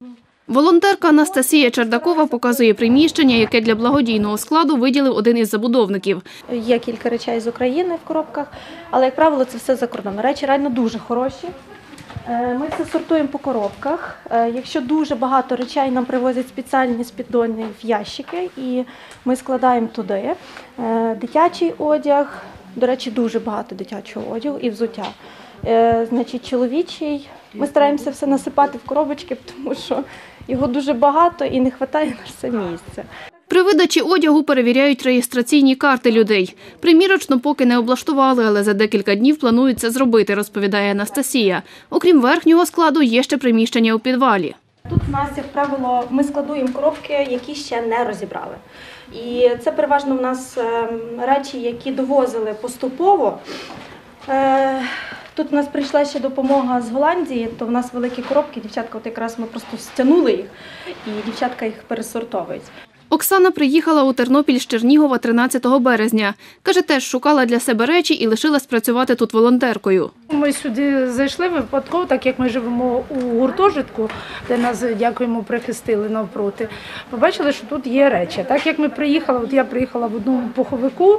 Волонтерка Анастасія Чердакова показує приміщення, яке для благодійного складу виділив один із забудовників. Є кілька речей з України в коробках, але, як правило, це все за кордоном. Речі реально дуже хороші. Ми все сортуємо по коробках. Якщо дуже багато речей, нам привозять спеціальні спіддони в ящики, і ми складаємо туди. Дитячий одяг, до речі, дуже багато дитячого одягу і взуття. Значить, чоловічий. Ми стараємося все насипати в коробочки, тому що його дуже багато і не вистачає на все місця. При видачі одягу перевіряють реєстраційні карти людей. Примірочно поки не облаштували, але за декілька днів планують це зробити, розповідає Анастасія. Окрім верхнього складу, є ще приміщення у підвалі. Тут у нас, як правило, ми складуємо коробки, які ще не розібрали. І це переважно в нас речі, які довозили поступово. Тут у нас прийшла ще допомога з Голландії, то в нас великі коробки, дівчатка, от якраз ми просто стягнули їх, і дівчатка їх пересортовують. Оксана приїхала у Тернопіль з Чернігова 13 березня. Каже, теж шукала для себе речі і лишилась працювати тут волонтеркою. Ми сюди зайшли випадково, так як ми живемо у гуртожитку, де нас, дякуємо, прихистили навпроти. Побачили, що тут є речі. Так як ми приїхали, от я приїхала в одному пуховику,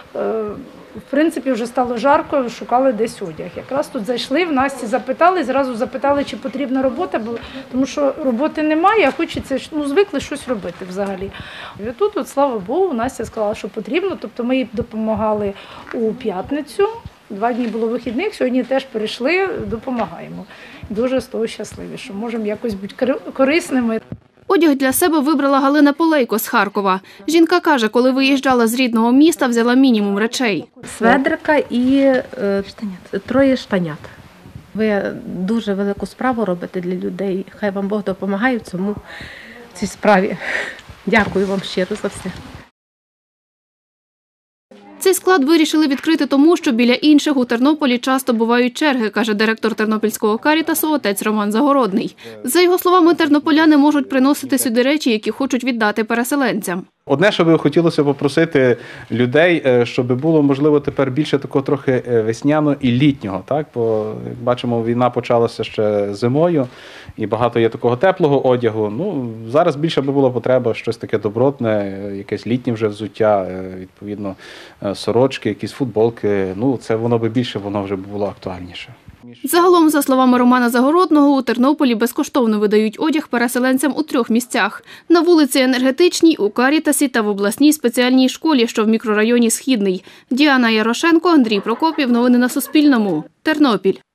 в принципі, вже стало жарко, шукали десь одяг. Якраз тут зайшли, в Насті запитали, зразу запитали, чи потрібна робота, тому що роботи немає, а хочеться, звикли щось робити взагалі. І тут, слава Богу, Настя сказала, що потрібно, тобто ми їй допомагали у п'ятницю, 2 дні було вихідних, сьогодні теж перейшли, допомагаємо. Дуже з того щасливі, що можемо якось бути корисними. Одяг для себе вибрала Галина Полейко з Харкова. Жінка каже, коли виїжджала з рідного міста, взяла мінімум речей. Сведрика і 3 штанят. Ви дуже велику справу робите для людей. Хай вам Бог допомагає в цій справі. Дякую вам щиро за все. Цей склад вирішили відкрити тому, що біля інших у Тернополі часто бувають черги, каже директор Тернопільського Карітасу отець Роман Загородний. За його словами, тернополяни можуть приносити сюди речі, які хочуть віддати переселенцям. Одне, що би хотілося попросити людей, щоб було, можливо, тепер більше такого трохи весняного і літнього. Так? Бо, як бачимо, війна почалася ще зимою, і багато є такого теплого одягу. Зараз більше би було потреба щось таке добротне, якесь літнє вже взуття, відповідно, сорочки, якісь футболки. Це воно би більше, воно вже було актуальніше. Загалом, за словами Романа Загородного, у Тернополі безкоштовно видають одяг переселенцям у 3 місцях. На вулиці Енергетичній, у Карітасі та в обласній спеціальній школі, що в мікрорайоні Східний. Діана Ярошенко, Андрій Прокопів. Новини на Суспільному. Тернопіль.